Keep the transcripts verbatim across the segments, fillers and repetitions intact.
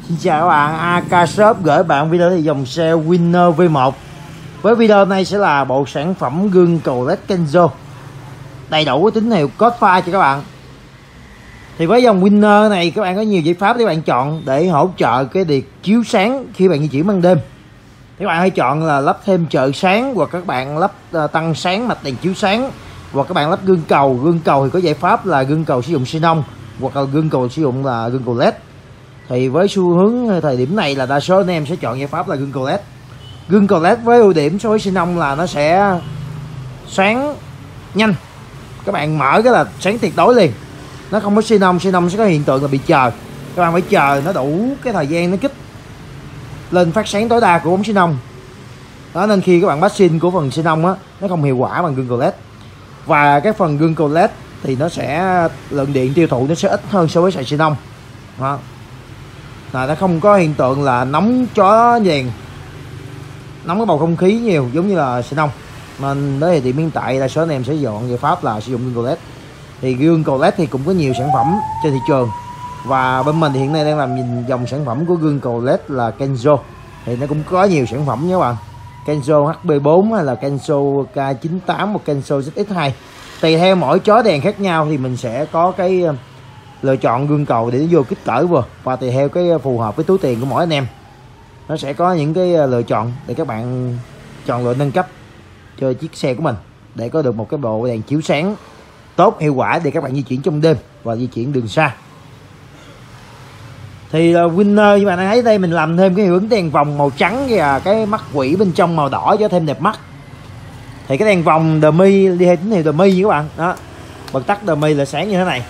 Xin chào các bạn, a ca Shop gửi bạn video thì dòng xe Winner V một. Với video này sẽ là bộ sản phẩm gương cầu led Kenzo đầy đủ tín hiệu code pha cho các bạn. Thì với dòng Winner này các bạn có nhiều giải pháp để bạn chọn để hỗ trợ cái việc chiếu sáng khi bạn di chuyển ban đêm. Các bạn hãy chọn là lắp thêm trợ sáng, hoặc các bạn lắp tăng sáng mạch đèn chiếu sáng, hoặc các bạn lắp gương cầu. Gương cầu thì có giải pháp là gương cầu sử dụng xenon, hoặc là gương cầu sử dụng là gương cầu led. Thì với xu hướng thời điểm này là đa số anh em sẽ chọn giải pháp là gương cầu led. Gương cầu led với ưu điểm so với xenon là nó sẽ sáng nhanh, các bạn mở cái là sáng tuyệt đối liền. Nó không có xenon, xenon sẽ có hiện tượng là bị chờ, các bạn phải chờ nó đủ cái thời gian nó kích lên phát sáng tối đa của ống xenon đó, nên khi các bạn bắt xin của phần xenon á, nó không hiệu quả bằng gương cầu led. Và cái phần gương cầu led thì nó sẽ lượng điện tiêu thụ nó sẽ ít hơn so với sạc xenon đó. Là nó không có hiện tượng là nóng chó vàng, nóng cái bầu không khí nhiều giống như là xenon. Nên đấy thì hiện tại là số anh em sẽ dọn giải pháp là sử dụng gương cầu led. Thì gương cầu led thì cũng có nhiều sản phẩm trên thị trường, và bên mình thì hiện nay đang làm nhìn dòng sản phẩm của gương cầu led là Kenzo. Thì nó cũng có nhiều sản phẩm nha các bạn, Kenzo H B bốn hay là Kenzo K chín tám hoặc Kenzo Z X hai. Tùy theo mỗi chó đèn khác nhau thì mình sẽ có cái lựa chọn gương cầu để nó vô kích cỡ vừa, và tùy theo cái phù hợp với túi tiền của mỗi anh em, nó sẽ có những cái lựa chọn để các bạn chọn lựa nâng cấp cho chiếc xe của mình, để có được một cái bộ đèn chiếu sáng tốt, hiệu quả để các bạn di chuyển trong đêm và di chuyển đường xa. Thì uh, Winner như bạn thấy đây, mình làm thêm cái hiệu ứng đèn vòng màu trắng và cái mắt quỷ bên trong màu đỏ cho thêm đẹp mắt. Thì cái đèn vòng dummy đi theo tín hiệu dummy như các bạn đó, bật tắt dummy là sáng như thế này.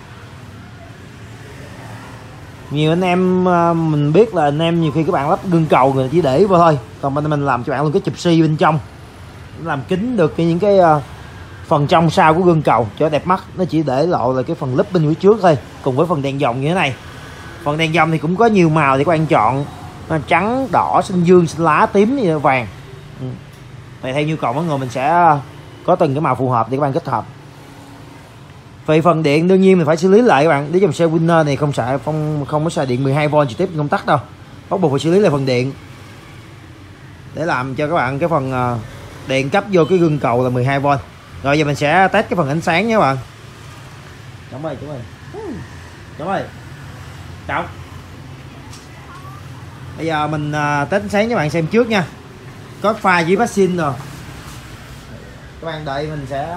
Nhiều anh em uh, mình biết là anh em nhiều khi các bạn lắp gương cầu người chỉ để vô thôi, còn bên mình làm cho bạn luôn cái chụp xi bên trong, làm kín được cái những cái uh, phần trong sau của gương cầu cho đẹp mắt. Nó chỉ để lộ là cái phần lúp bên phía trước thôi, cùng với phần đèn vòng như thế này. Phần đèn vòng thì cũng có nhiều màu để các bạn chọn, trắng, đỏ, xanh dương, xanh lá, tím, vàng. Ừ. Tùy theo nhu cầu mọi người mình sẽ có từng cái màu phù hợp để các bạn kết hợp. Về phần điện đương nhiên mình phải xử lý lại các bạn, để dòng xe Winner này không xài không không có xài điện mười hai vôn trực tiếp công tắc đâu, bắt buộc phải xử lý lại phần điện để làm cho các bạn cái phần điện cấp vô cái gương cầu là mười hai vôn. Rồi giờ mình sẽ test cái phần ánh sáng nhé các bạn. Đúng rồi, đúng rồi. Đúng rồi. Trọng. Bây giờ mình uh, test ánh sáng cho bạn xem trước nha. Có pha với vaccine rồi. Các bạn đợi mình sẽ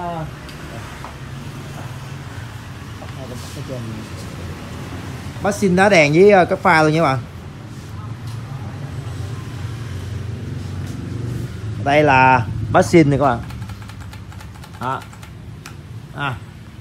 vaccine đá đèn với uh, các pha luôn nha các bạn. Đây là vaccine này các bạn. Đó. À.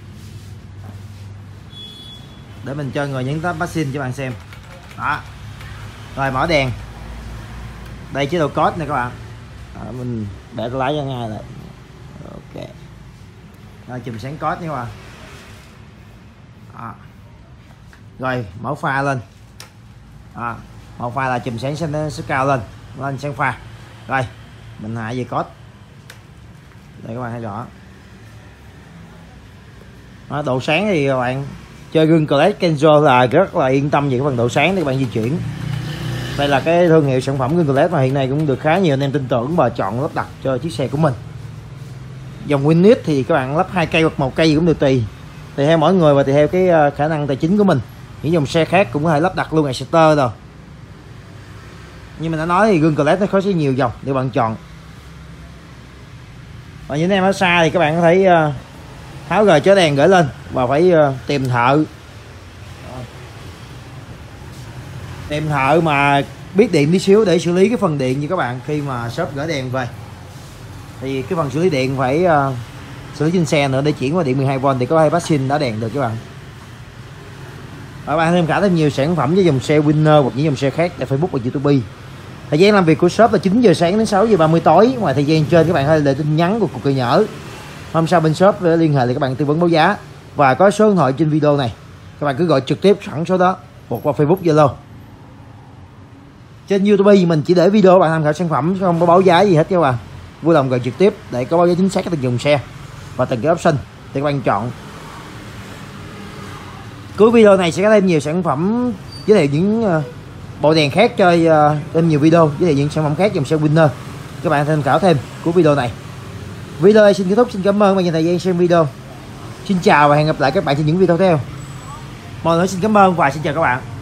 Để mình cho người nhấn tắt vaccine cho bạn xem. Đó. Rồi mở đèn. Đây chế độ code này các bạn. Đó, mình để cái lái ra ngay lại. Ok. Rồi chùm sáng code nha các bạn. Đó. Rồi mở pha lên. Đó. Mở pha là chùm sáng sẽ, sẽ cao lên, lên sáng pha. Rồi mình hạ về code. Đây các bạn thấy rõ. Đó, độ sáng thì các bạn chơi gương cầu led Kenzo là rất là yên tâm về cái phần độ sáng để các bạn di chuyển. Đây là cái thương hiệu sản phẩm gương cầu led mà hiện nay cũng được khá nhiều anh em tin tưởng và chọn lắp đặt cho chiếc xe của mình. Dòng Winner thì các bạn lắp hai cây hoặc một cây gì cũng được, tùy tùy theo mỗi người và tùy theo cái khả năng tài chính của mình. Những dòng xe khác cũng có thể lắp đặt luôn Exciter rồi. Nhưng mình đã nói thì gương cầu led nó có sẽ nhiều dòng để bạn chọn. Và những anh em ở xa thì các bạn có thể uh, tháo rời chó đèn gửi lên và phải uh, tìm thợ tìm thợ mà biết điện tí xíu để xử lý cái phần điện như các bạn. Khi mà shop gửi đèn về thì cái phần xử lý điện phải uh, xử lý trên xe nữa để chuyển qua điện mười hai vôn thì có hai vaccine đã đèn được các bạn. Và bạn thêm cả thêm nhiều sản phẩm với dòng xe Winner hoặc những dòng xe khác tại Facebook và YouTube. Thời gian làm việc của shop là chín giờ sáng đến sáu giờ ba mươi tối. Ngoài thời gian trên các bạn hãy để tin nhắn của cuộc cười nhỡ. Hôm sau bên shop để liên hệ để các bạn tư vấn báo giá, và có số điện thoại trên video này, các bạn cứ gọi trực tiếp sẵn số đó hoặc qua Facebook, Zalo. Trên YouTube mình chỉ để video bạn tham khảo sản phẩm, không có báo giá gì hết các bạn. Vui lòng gọi trực tiếp để có báo giá chính xác từng dòng xe và từng cái option để các bạn chọn. Cuối video này sẽ có thêm nhiều sản phẩm giới thiệu những bộ đèn khác cho uh, thêm nhiều video với những sản phẩm khác dòng xe Winner, các bạn tham khảo thêm của video này. Video này xin kết thúc, xin cảm ơn các bạn dành thời gian xem video. Xin chào và hẹn gặp lại các bạn trên những video tiếp theo. Mọi người xin cảm ơn và xin chào các bạn.